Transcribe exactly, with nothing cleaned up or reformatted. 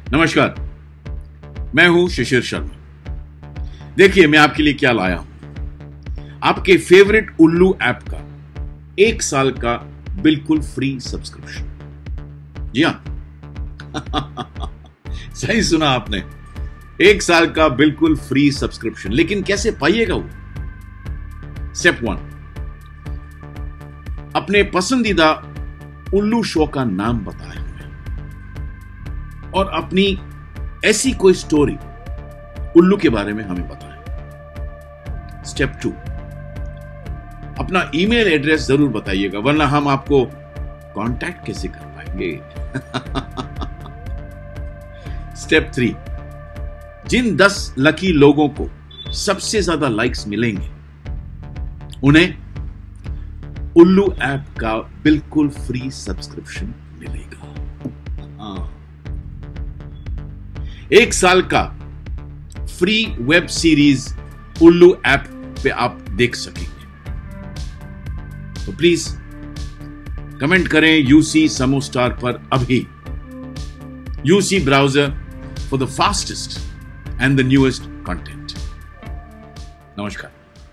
नमस्कार, मैं हूं शिशिर शर्मा। देखिए मैं आपके लिए क्या लाया हूं। आपके फेवरेट उल्लू ऐप का एक साल का बिल्कुल फ्री सब्सक्रिप्शन। जी हां सही सुना आपने, एक साल का बिल्कुल फ्री सब्सक्रिप्शन। लेकिन कैसे पाइएगा वो? स्टेप वन, अपने पसंदीदा उल्लू शो का नाम बताएं और अपनी ऐसी कोई स्टोरी उल्लू के बारे में हमें बताएं। स्टेप टू, अपना ईमेल एड्रेस जरूर बताइएगा, वरना हम आपको कांटेक्ट कैसे कर पाएंगे। स्टेप थ्री, जिन दस लकी लोगों को सबसे ज्यादा लाइक्स मिलेंगे उन्हें उल्लू ऐप का बिल्कुल फ्री सब्सक्रिप्शन मिलेगा। एक साल का free web series Ullu app पे आप देख सकेंगे। तो प्लीज कमेंट करें यूसी समो स्टार पर अभी। UC browser for the fastest and the newest content. नमस्कार।